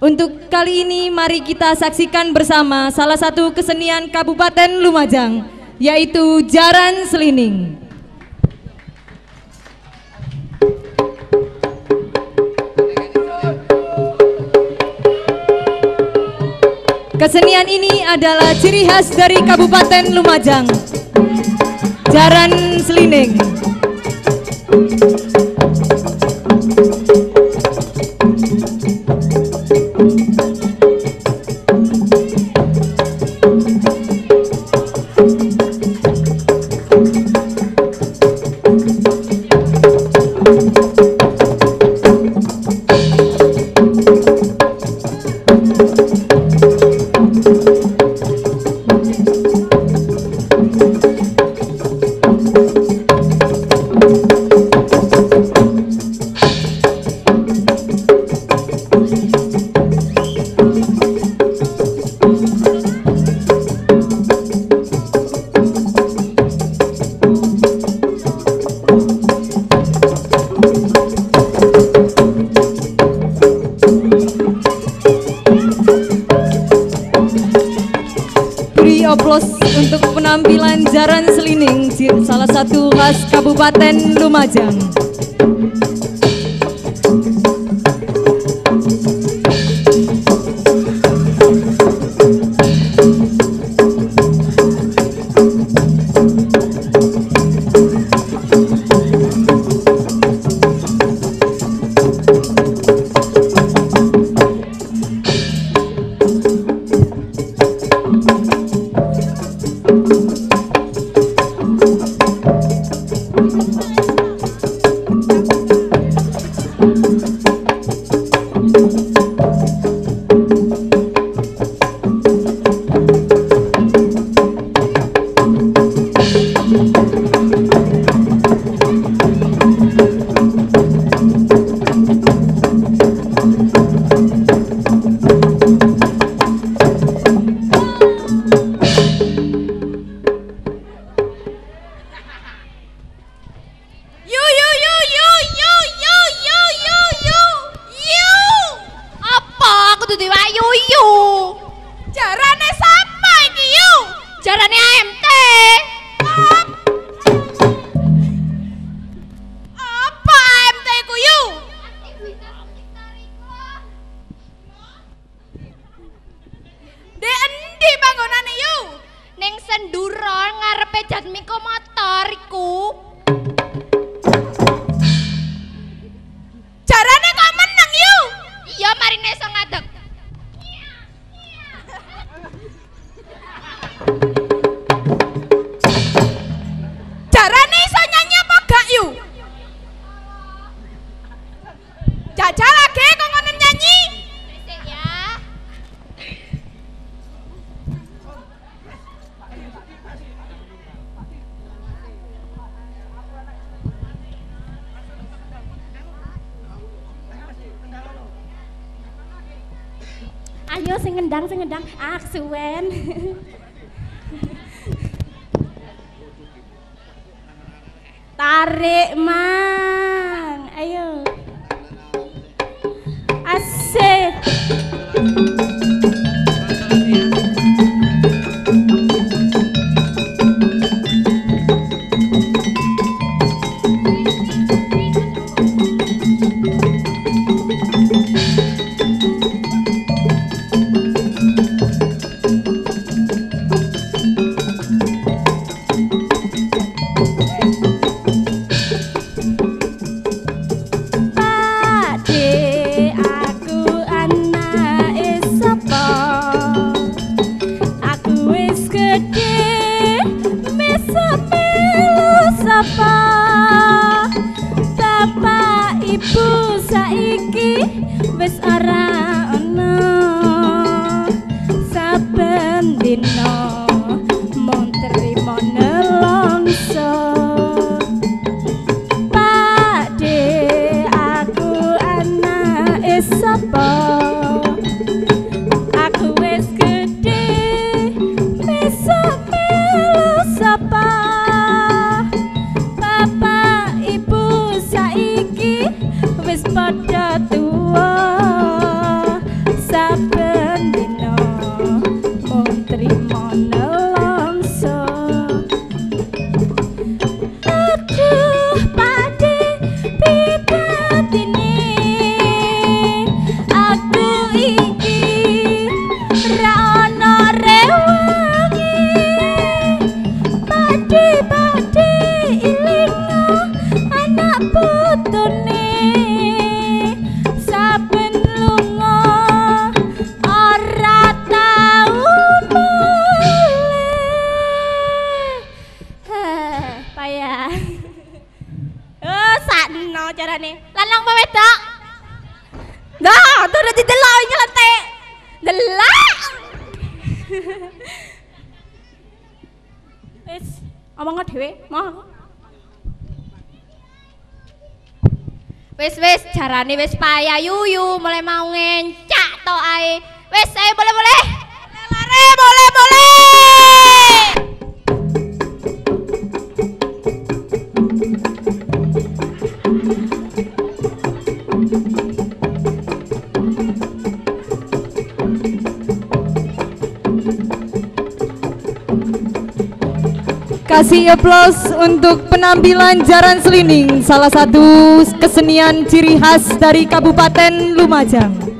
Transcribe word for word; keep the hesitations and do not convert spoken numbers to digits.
Untuk kali ini mari kita saksikan bersama salah satu kesenian Kabupaten Lumajang, yaitu Jaran Selining. Kesenian ini adalah ciri khas dari Kabupaten Lumajang, Jaran Selining. Oplos untuk penampilan Jaran Selining, salah satu khas Kabupaten Lumajang. Ayo sing ngendang sing ngendang ah suwen. Tarik mang, ayo. Asik. Omong dhewe, mau. Wis wis jarane wis payah yuyu mulai mau ngencak to ae. Wis ayo boleh boleh. Lare boleh boleh. Kasih aplaus untuk penampilan Jaran Selining, salah satu kesenian ciri khas dari Kabupaten Lumajang.